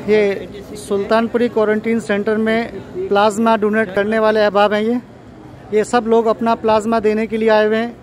ये Sultanpuri quarantine centre में plasma donate करने वाले अहबाब हैं। ये सब लोग अपना प्लाज्मा देने के लिए आए हुए हैं।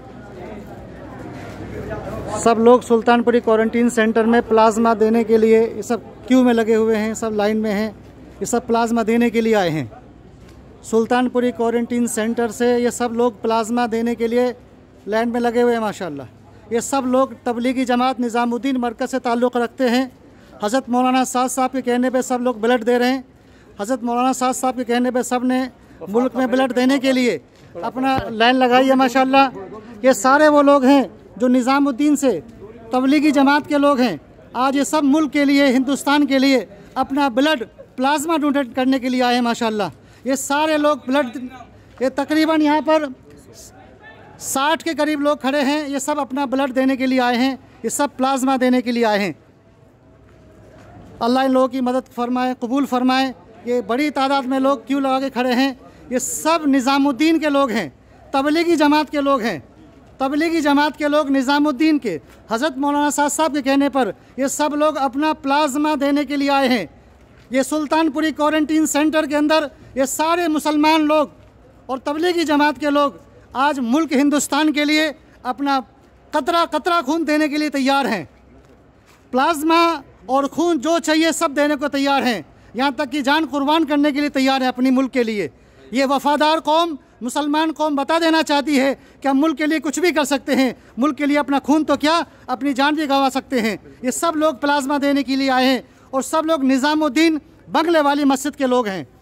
सब लोग सुल्तानपुरी क्वारंटीन सेंटर में प्लाज्मा देने के लिए ये सब क्यू में लगे हुए हैं, सब लाइन में हैं। ये सब प्लाज्मा देने के लिए आए हैं। सुल्तानपुरी क्वारंटीन सेंटर से ये सब लोग प्लाज्मा देने के लिए लाइन में लगे हुए हैं। माशाल्लाह, ये सब लोग तबलीगी जमात निज़ामुद्दीन मरकज़ से ताल्लुक़ रखते हैं। हज़रत मौलाना साद साहब के कहने पे सब लोग ब्लड दे रहे हैं। हज़रत मौलाना साद साहब के कहने पे सब ने मुल्क में ब्लड देने के लिए अपना लाइन लगाई है। माशाल्लाह, ये सारे वो लोग हैं जो निज़ामुद्दीन से तबलीगी जमात के लोग हैं। आज ये सब मुल्क के लिए, हिंदुस्तान के लिए अपना ब्लड प्लाज्मा डोनेट करने के लिए आए हैं। माशाल्लाह, ये सारे लोग ब्लड, ये तकरीबन यहाँ पर 60 के करीब लोग खड़े हैं। ये सब अपना ब्लड देने के लिए आए हैं। ये सब प्लाज्मा देने के लिए आए हैं। अल्लाह इन लोगों की मदद फरमाए, कबूल फरमाए। ये बड़ी तादाद में लोग क्यों लगा के खड़े हैं। ये सब निज़ामुद्दीन के लोग हैं, तबलीगी जमात के लोग हैं। तबलीगी जमात के लोग निज़ामुद्दीन के हज़रत मौलाना साद साहब के कहने पर ये सब लोग अपना प्लाज्मा देने के लिए आए हैं। ये सुल्तानपुरी क्वारंटीन सेंटर के अंदर ये सारे मुसलमान लोग और तबलीगी जमात के लोग आज मुल्क हिंदुस्तान के लिए अपना कतरा कतरा खून देने के लिए तैयार हैं। प्लाज्मा और खून जो चाहिए सब देने को तैयार हैं, यहाँ तक कि जान कुर्बान करने के लिए तैयार है अपनी मुल्क के लिए। ये वफ़ादार कौम, मुसलमान कौम बता देना चाहती है कि हम मुल्क के लिए कुछ भी कर सकते हैं। मुल्क के लिए अपना खून तो क्या, अपनी जान भी गंवा सकते हैं। ये सब लोग प्लाज्मा देने के लिए आए हैं और सब लोग निज़ामुद्दीन बंगले वाली मस्जिद के लोग हैं।